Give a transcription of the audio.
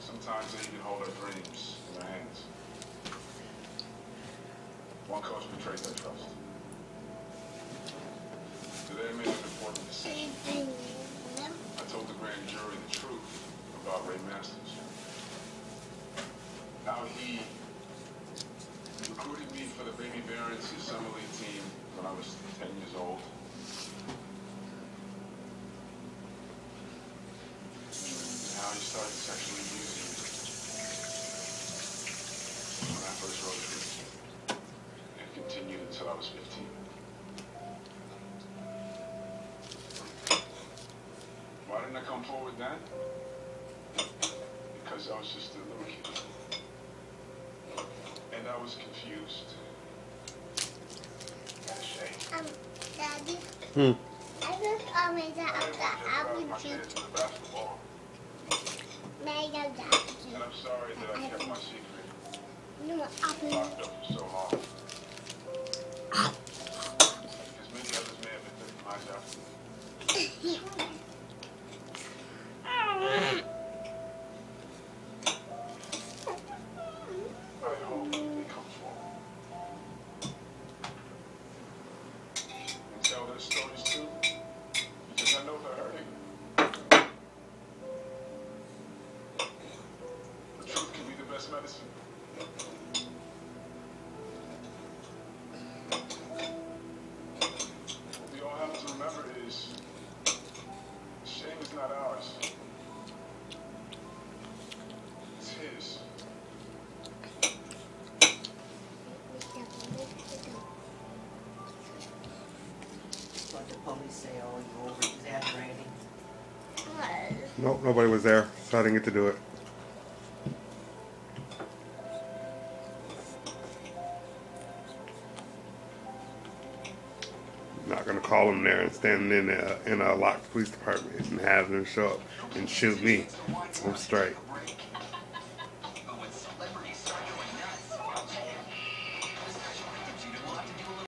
Sometimes they even hold our dreams in their hands. One coach betrayed their trust. Today I made an important decision. I told the grand jury the truth about Ray Masters. How he recruited me for the Baby Barons Assembly team when I was 10 years old. And how he started sexually abusing me when I first wrote it. And continued until I was 15. Why didn't I come forward then? Because I was just a little kid. And I was confused. And ashamed. Daddy. Hmm. I just always have the apple juice. And I'm sorry that I kept my secret No, apple. locked up for so long. Because many others may have been victimized after me. I hope they come forward and tell their stories too, because I know they're hurting. The truth can be the best medicine. What we all have to remember is shame is not ours. It's his. What the police say, oh, you over-exaggerating. Nope, nobody was there, so I didn't get to do it. I'm not gonna call them there and stand in a locked police department and have them show up and shoot me. I'm straight.